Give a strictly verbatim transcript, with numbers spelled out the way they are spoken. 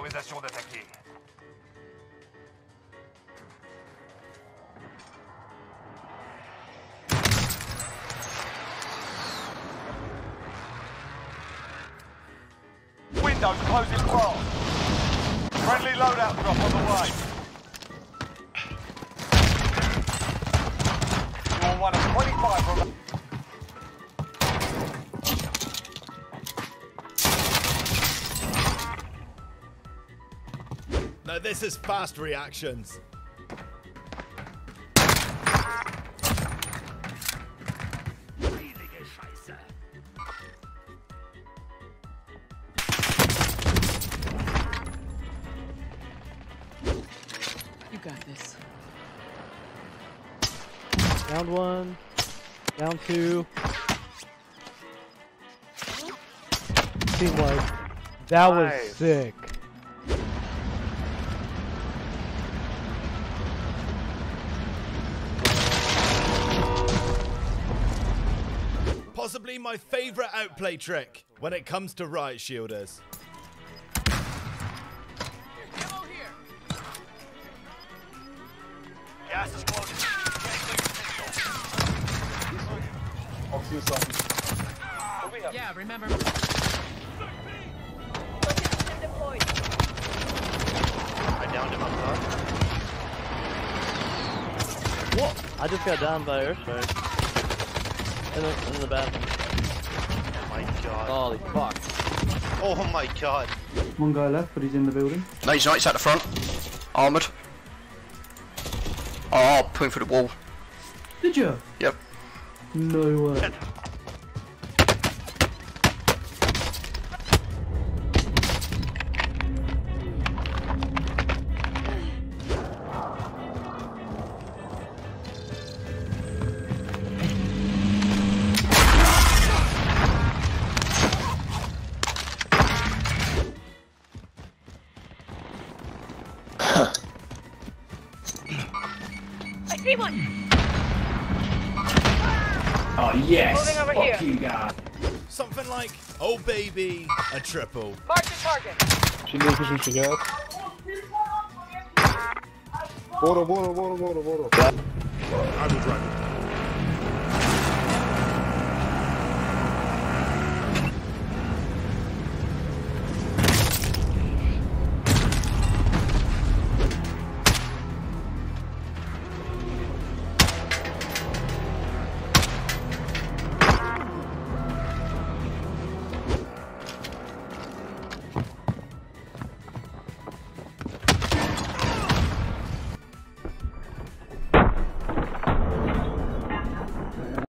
Autorisation d'attaquer. Windows closing fast. Friendly loadout drop on the way. You're one of twenty-five from... Now this is fast reactions. You got this. Down one. Down two. Seemed like that was Nice. sick. Possibly my favorite outplay trick when it comes to riot shielders. Gas is closing. I'll see something. Yeah, remember. I downed him up top. What? I just got down by airstrike. In the, in the bathroom. Oh my god. Holy fuck. Oh my god. One guy left, but he's in the building. No, he's not. He's at the front. Armoured. Oh, pulling through the wall. Did you? Yep. No way. I see one! Oh yes! Moving over Fuck here. you guys. Something like, oh baby, a triple. Mark the target. She needs to shoot you. Water, water, water, water, water. I will drive it.